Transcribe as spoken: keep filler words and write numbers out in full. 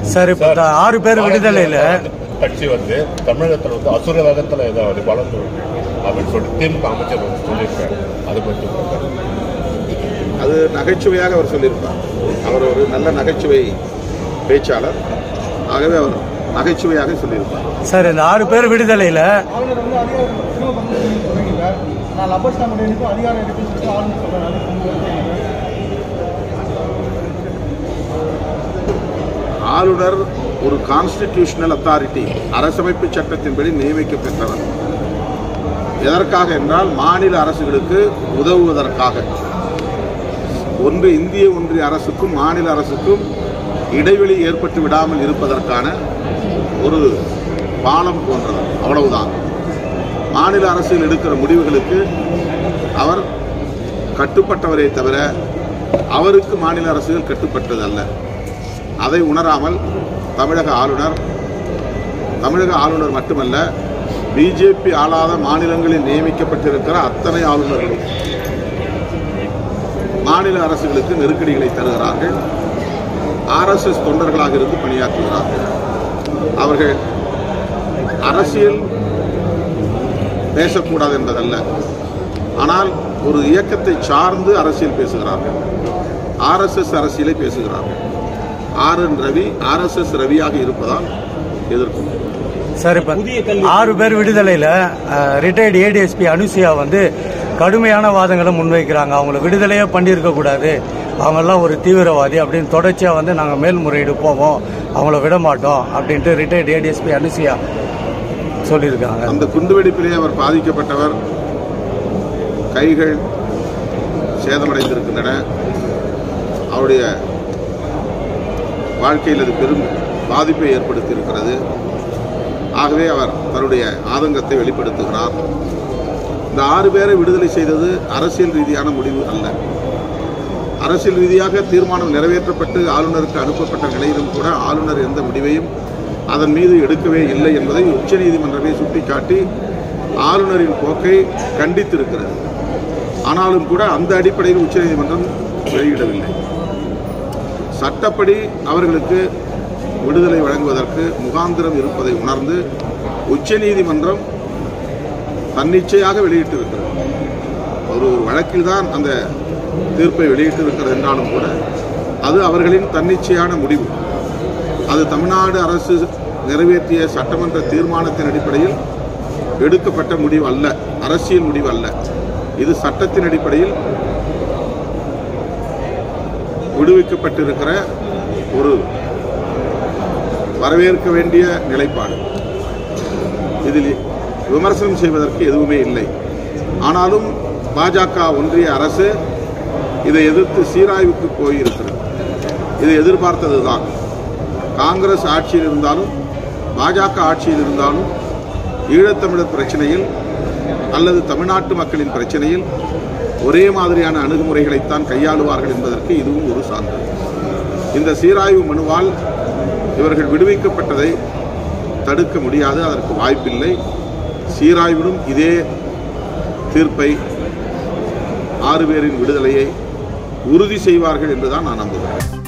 Sir இப்போ ஆறு பேர் விடுதலையில் கட்சி வந்து தமிழகத்தில் வந்து அசுர வேகத்தில் ஏதாவது வளர்ந்து அப்படின்னு சொல்லி திமுக அமைச்சர் வந்து சொல்லியிருக்காரு. அதை பற்றி அது நகைச்சுவையாக அவர் சொல்லியிருப்பார். அவர் ஒரு நல்ல நகைச்சுவை பேச்சாளர். ஆகவே அவர் நகைச்சுவையாக சொல்லியிருப்பார். சார் இந்த ஆறு பேர் விடுதலையில் ஆளுநர் ஒரு கான்ஸ்டிடியூஷனல் அத்தாரிட்டி, அரசமைப்பு சட்டத்தின்படி நியமிக்கப்பெற்றவர். எதற்காக என்றால் மாநில அரசுகளுக்கு உதவுவதற்காக. ஒன்று இந்திய ஒன்றிய அரசுக்கும் மாநில அரசுக்கும் இடைவெளி ஏற்பட்டு விடாமல் இருப்பதற்கான ஒரு பாலம் போன்றது, அவ்வளவுதான். மாநில அரசில் எடுக்கிற முடிவுகளுக்கு அவர் கட்டுப்பட்டவரே தவிர அவருக்கு மாநில அரசுகள் கட்டுப்பட்டது அல்ல. அதை உணராமல் தமிழக ஆளுநர் தமிழக ஆளுநர் மட்டுமல்ல, பிஜேபி ஆளாத மாநிலங்களில் நியமிக்கப்பட்டிருக்கிற அத்தனை ஆளுநர்களும் மாநில அரசுகளுக்கு நெருக்கடிகளை தருகிறார்கள். ஆர்எஸ்எஸ் தொண்டர்களாக இருந்து பணியாற்றுகிறார்கள். அவர்கள் அரசியல் பேசக்கூடாது என்பதல்ல, ஆனால் ஒரு இயக்கத்தை சார்ந்து அரசியல் பேசுகிறார்கள். ஆர்எஸ்எஸ் அரசியலை பேசுகிறார்கள். ஆர் என் ரவி ஆர்எஸ்எஸ் ரவியாக இருப்பதால் எதிர்க்கும். சார் இப்போ ஆறு பேர் விடுதலையில் ரிட்டையர்டு ஏடிஎஸ்பி அனுசியா வந்து கடுமையான வாதங்களை முன்வைக்கிறாங்க. அவங்கள விடுதலையே பண்ணியிருக்கக்கூடாது, அவங்கெல்லாம் ஒரு தீவிரவாதி அப்படின்னு தொடர்ச்சியாக வந்து நாங்கள் மேல்முறையீடு போவோம், அவங்கள விட மாட்டோம் அப்படின்ட்டு ரிட்டையர்டு ஏடிஎஸ்பி அனுசியா சொல்லியிருக்காங்க. அந்த குண்டுவெடிப்பிலே அவர் பாதிக்கப்பட்டவர், கைகள் சேதமடைந்திருக்கின்றன. அவருடைய வாழ்க்கையில் அது பெரும் பாதிப்பை ஏற்படுத்தியிருக்கிறது. ஆகவே அவர் தன்னுடைய ஆதங்கத்தை வெளிப்படுத்துகிறார். இந்த ஆறு பேரை விடுதலை செய்தது அரசியல் ரீதியான முடிவு அல்ல. அரசியல் ரீதியாக தீர்மானம் நிறைவேற்றப்பட்டு ஆளுநருக்கு அனுப்பப்பட்ட நிலையிலும் கூட ஆளுநர் எந்த முடிவையும் அதன் மீது எடுக்கவே இல்லை என்பதை உச்சநீதிமன்றமே சுட்டிக்காட்டி ஆளுநரின் போக்கை கண்டித்திருக்கிறது. ஆனாலும் கூட அந்த அடிப்படையில் உச்சநீதிமன்றம் வெளியிடவில்லை. சட்டப்படி அவர்களுக்கு விடுதலை வழங்குவதற்கு முகாந்திரம் இருப்பதை உணர்ந்து உச்சநீதிமன்றம் தன்னிச்சையாக வெளியிட்டிருக்கிறது. ஒரு வழக்கில்தான் அந்த தீர்ப்பை வெளியிட்டிருக்கிறது என்றாலும் கூட அது அவர்களின் தன்னிச்சையான முடிவு. அது தமிழ்நாடு அரசு நிறைவேற்றிய சட்டமன்ற தீர்மானத்தின் அடிப்படையில் எடுக்கப்பட்ட முடிவு அல்ல, அரசியல் முடிவு அல்ல. இது சட்டத்தின் அடிப்படையில் விடுவிக்கப்பட்டிருக்கிற ஒரு வரவேற்க வேண்டிய நிலைப்பாடு. இதில் விமர்சனம் செய்வதற்கு எதுவுமே இல்லை. ஆனாலும் பாஜக ஒன்றிய அரசு இதை எதிர்த்து சீராய்வுக்கு போயிருக்கிறது. இதை எதிர்பார்த்ததுதான். காங்கிரஸ் ஆட்சியில் இருந்தாலும் பாஜக ஆட்சியில் இருந்தாலும் ஈழத்தமிழர் பிரச்சனையில் அல்லது தமிழ்நாட்டு மக்களின் பிரச்சனையில் ஒரே மாதிரியான அணுகுமுறைகளைத்தான் கையாளுவார்கள் என்பதற்கு இதுவும் ஒரு சான்று. இந்த சீராய்வு மனுவால் இவர்கள் விடுவிக்கப்பட்டதை தடுக்க முடியாது, அதற்கு வாய்ப்பில்லை. சீராய்விலும் இதே தீர்ப்பை, ஆறு பேரின் விடுதலையை உறுதி செய்வார்கள் என்றுதான் நான் நம்புகிறேன்.